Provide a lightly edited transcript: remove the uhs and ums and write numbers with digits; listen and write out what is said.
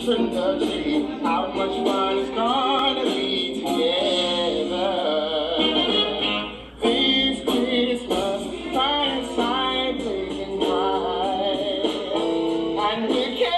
tree. How much fun it's gonna be together this Christmas, fireside blazing bright, and we can